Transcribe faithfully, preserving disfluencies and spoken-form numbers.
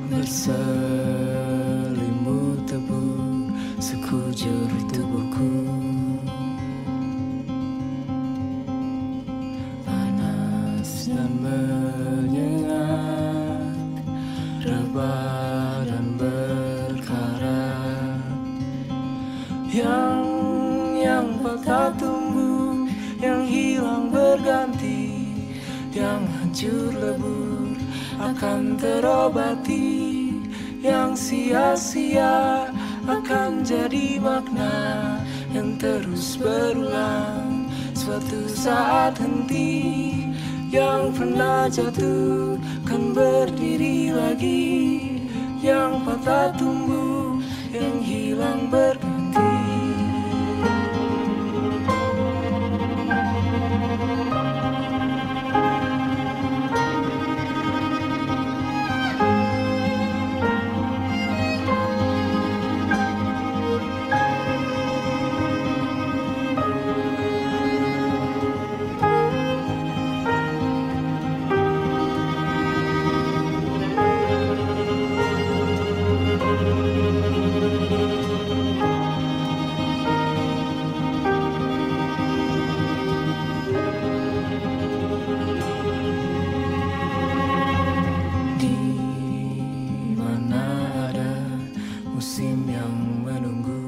berselimut tebu sekujur tubuhku. Panas dan menyengat, rebah dan berkarat. Yang yang patah tumbuh, yang hilang berganti, yang hancur lebur akan terobati, yang sia-sia akan jadi makna yang terus berulang. Suatu saat henti, yang pernah jatuh kan berdiri lagi, yang patah tumbuh, yang hilang berganti. Musim yang menunggu,